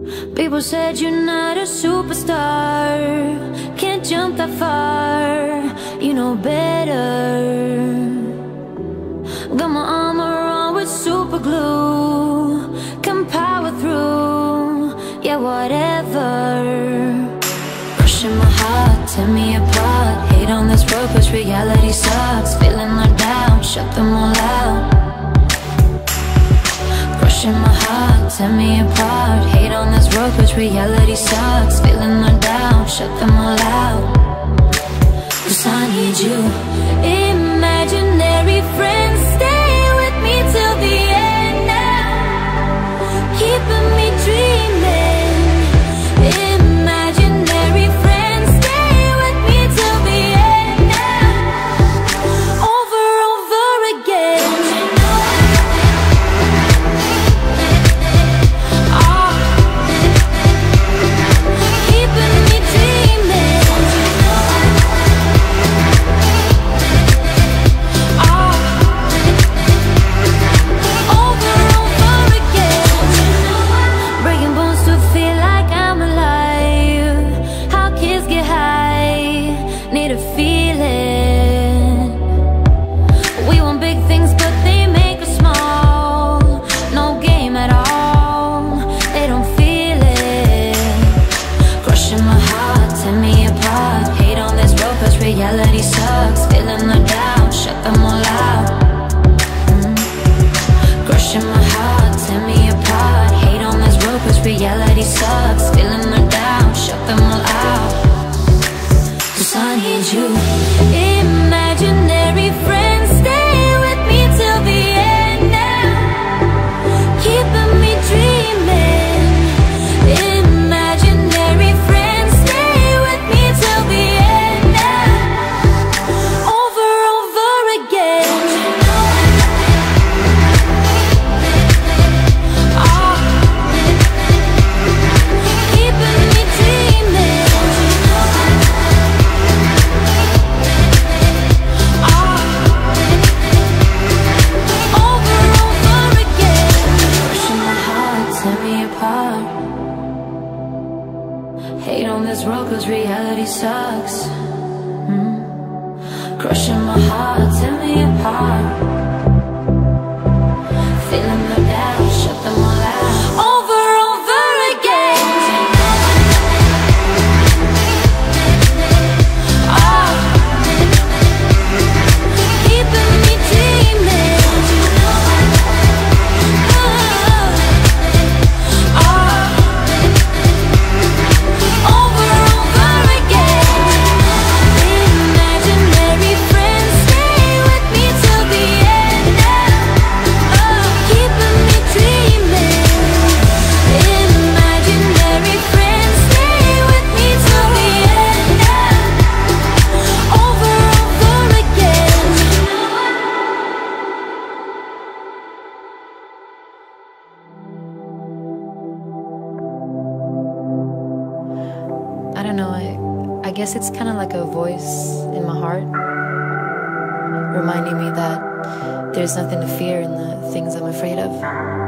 People said you're not a superstar, can't jump that far, you know better. Got my armor on with super glue, can power through, yeah, whatever. Crushing my heart, tear me apart. Hate on this road cause reality sucks. Feeling let down, shut them all out. Crushing my heart, tear me apart. Hate on this road cause reality sucks. Feeling let down, shut them all out. Cause I need you. Imaginary friends, stay with me till the end now, keeping me dreaming. Imaginary friends, stay with me till the end now, over again. Keeping me dreaming. Over again. Breaking bones to feel like I'm alive. How kids get high, need a feeling. We want big things but they make us small. No game at all, they don't feel it. Crushing my heart, tear me apart. Hate on this road cause reality sucks. Feeling let down, shut them all out. Crushing my heart, tear me apart. Hate on this road cause reality sucks. Feeling let down, shut them all out. Cause I need you. Imaginary friends, stay with me till the end now, keeping me dreaming. Imaginary friends, stay with me till the end now, over again. Keeping me dreaming. Over again. Pushing my heart, tear me apart. Hate on this road cause reality sucks. Crushing my heart, tear me apart. Feeling let down, shut them all out. Over again. Keeping me dreaming. Over again. Imaginary friends, stay with me till the end now, keeping me dreaming. Imaginary friends, stay with me till the end now, over again. I don't know, I guess it's kind of like a voice in my heart reminding me that there's nothing to fear in the things I'm afraid of.